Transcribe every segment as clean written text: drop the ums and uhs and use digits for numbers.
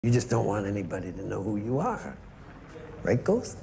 You just don't want anybody to know who you are. Right, Ghost?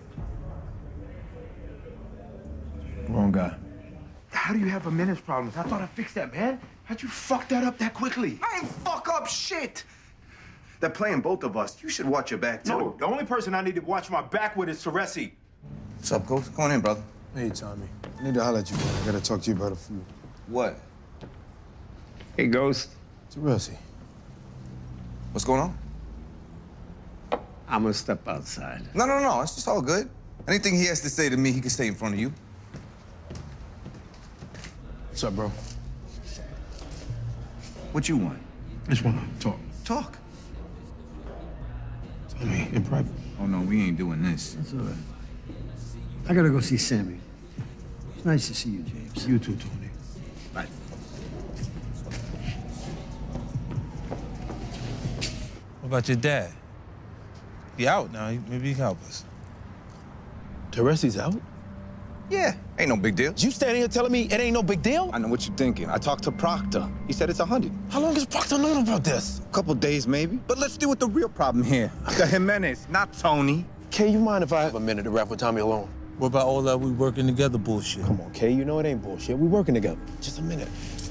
Wrong guy. How do you have a menace problems? I thought I fixed that, man. How'd you fuck that up that quickly? I ain't fuck up shit. They're playing both of us. You should watch your back, too. No, the only person I need to watch my back with is Teresi. What's up, Ghost? Go on in, brother. Hey, Tommy. I need to holler at you, man. I gotta talk to you about a few. What? Hey, Ghost. Teresi. What's going on? I'm gonna step outside. No. It's just all good. Anything he has to say to me, he can say in front of you. What's up, bro? What you want? I just wanna talk. Talk. Tell me in private. Oh, no, we ain't doing this. That's all right. I gotta go see Sammy. It's nice to see you, James. You too, Tony. Bye. What about your dad? He out now. Maybe he can help us. Teresi's out? Yeah, ain't no big deal. You standing here telling me it ain't no big deal? I know what you're thinking. I talked to Proctor. He said it's 100. How long has Proctor known about this? A couple days, maybe. But let's deal with the real problem here. The Jimenez, not Tony. Kay, you mind if I have a minute to rap with Tommy alone? What about all that we working together bullshit? Come on, Kay, you know it ain't bullshit. We working together. Just a minute.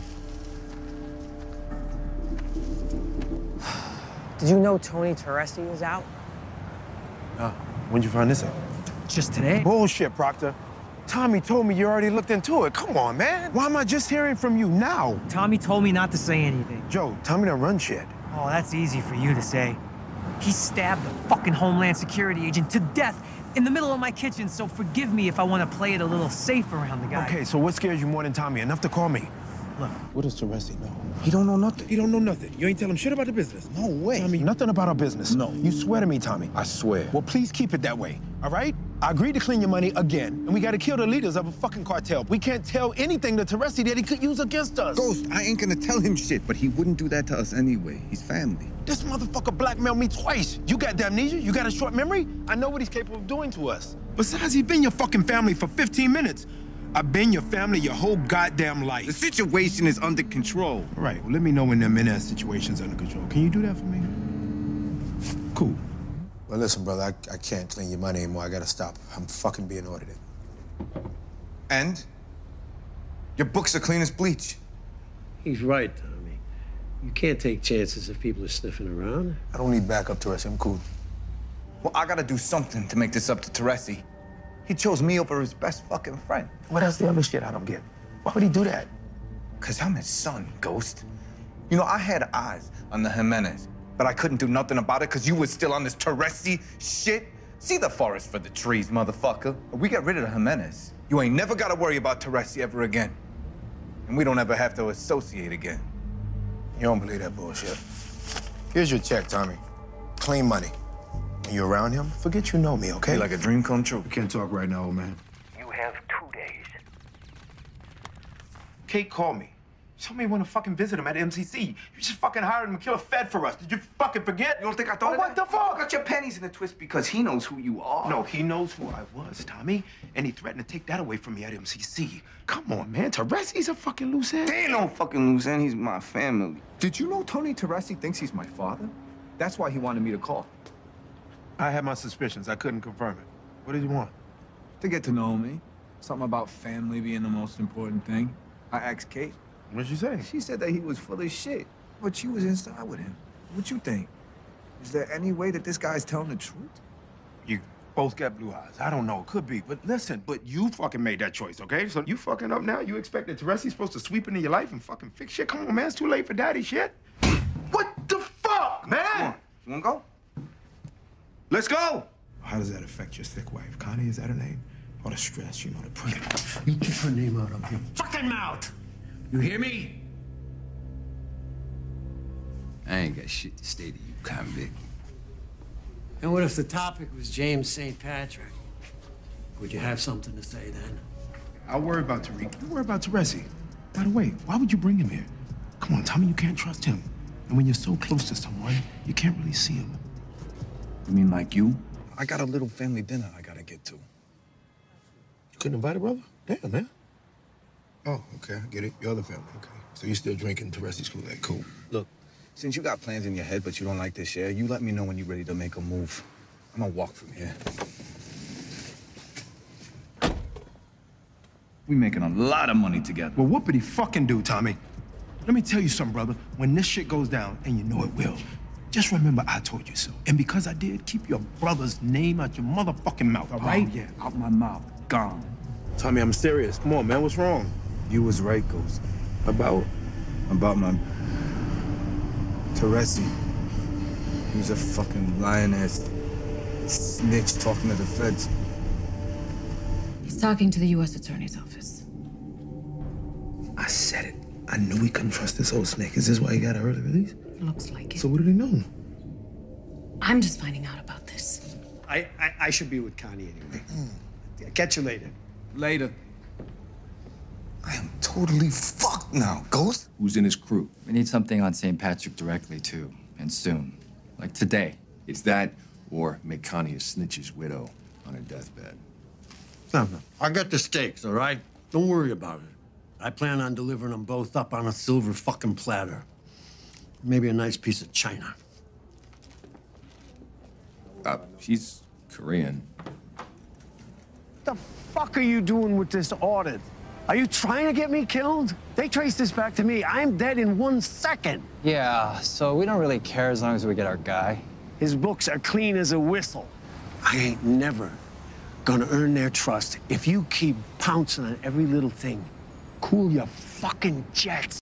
Did you know Tony Teresi is out? When'd you find this out? Just today? Bullshit, Proctor. Tommy told me you already looked into it. Come on, man. Why am I just hearing from you now? Tommy told me not to say anything. Joe, Tommy don't run shit. Oh, that's easy for you to say. He stabbed a fucking Homeland Security agent to death in the middle of my kitchen, so forgive me if I want to play it a little safe around the guy. Okay, so what scares you more than Tommy? Enough to call me. Look. What does Teresi know? He don't know nothing. He don't know nothing. You ain't tell him shit about the business. No way. Tommy, nothing about our business. No. You swear to me, Tommy. I swear. Well, please keep it that way, all right? I agreed to clean your money again, and we gotta kill the leaders of a fucking cartel. We can't tell anything to Teresi that he could use against us. Ghost, I ain't gonna tell him shit, but he wouldn't do that to us anyway. He's family. This motherfucker blackmailed me twice. You got amnesia? You got a short memory? I know what he's capable of doing to us. Besides, he's been your fucking family for 15 minutes. I've been your family your whole goddamn life. The situation is under control. All right, well, let me know when the Menez situation's under control. Can you do that for me? Cool. Well, listen, brother, I can't clean your money anymore. I gotta stop. I'm fucking being audited. And? Your books are clean as bleach. He's right, Tommy. You can't take chances if people are sniffing around. I don't need backup, Teresi. I'm cool. Well, I gotta do something to make this up to Teresi. He chose me over his best fucking friend. What else the other shit I don't get? Why would he do that? Cause I'm his son, Ghost. You know, I had eyes on the Jimenez, but I couldn't do nothing about it cause you was still on this Teresi shit. See the forest for the trees, motherfucker. If we get rid of the Jimenez, you ain't never gotta worry about Teresi ever again. And we don't ever have to associate again. You don't believe that bullshit. Here's your check, Tommy. Clean money. When you're around him, forget you know me, okay? Be like a dream come true. We can't talk right now, old man. You have 2 days. Kate called me. She told me I want to fucking visit him at MCC. You just fucking hired him to kill a Fed for us. Did you fucking forget? You don't think I thought Oh, of what that? the fuck? You got your pennies in a twist because he knows who you are. No, he knows who I was, Tommy. And he threatened to take that away from me at MCC. Come on, man. Teresi's a fucking loose end. He ain't no fucking loose end. He's my family. Did you know Tony Teresi thinks he's my father? That's why he wanted me to call. I had my suspicions. I couldn't confirm it. What did you want? To get to know me. Something about family being the most important thing. I asked Kate. What'd you say? She said that he was full of shit, but she was inside with him. What you think? Is there any way that this guy's telling the truth? You both got blue eyes. I don't know. Could be. But listen, but you fucking made that choice, okay? So you fucking up now? You expect that Teresi's supposed to sweep into your life and fucking fix shit? Come on, man. It's too late for daddy shit. What the fuck, man? Come on. You wanna go? Let's go! How does that affect your sick wife? Connie, is that her name? All the stress, you know, the pressure. You keep her name out of your fucking mouth! You hear me? I ain't got shit to say to you, convict. And what if the topic was James St. Patrick? Would you have something to say then? I'll worry about Tariq. You worry about Teresi. By the way, why would you bring him here? Come on, Tommy, you can't trust him. And when you're so close to someone, you can't really see him. You mean like you? I got a little family dinner I gotta get to. You couldn't invite a brother? Damn, man. Oh, okay, I get it. Your other family, okay. So you're still drinking Teresi's Kool-Aid. Cool. Look, Since you got plans in your head, but you don't like to share, you let me know when you're ready to make a move. I'm gonna walk from here. We making a lot of money together. Well, whoopity fucking do, Tommy. Let me tell you something, brother. When this shit goes down, and you know it will, just remember I told you so. And because I did, keep your brother's name out your motherfucking mouth, all right? Oh, yeah, out my mouth. Gone. Tommy, I'm serious. Come on, man. What's wrong? You was right, Ghost. About? About my... Teresi. He was a fucking lying-ass snitch talking to the feds. He's talking to the U.S. Attorney's Office. I said it. I knew we couldn't trust this old snake. Is this why he got an early release? Looks like it. So what did he know? I'm just finding out about this. I should be with Connie anyway. Catch you later. Later. I am totally fucked now, Ghost. Who's in his crew? We need something on St. Patrick directly, too. And soon. Like today. It's that or make Connie a snitch's widow on her deathbed. No. I got the stakes, all right? Don't worry about it. I plan on delivering them both up on a silver fucking platter. Maybe a nice piece of china. She's Korean. What the fuck are you doing with this audit? Are you trying to get me killed? They traced this back to me. I'm dead in 1 second. Yeah, so we don't really care as long as we get our guy. His books are clean as a whistle. I ain't never gonna earn their trust if you keep pouncing on every little thing. Cool your fucking jets.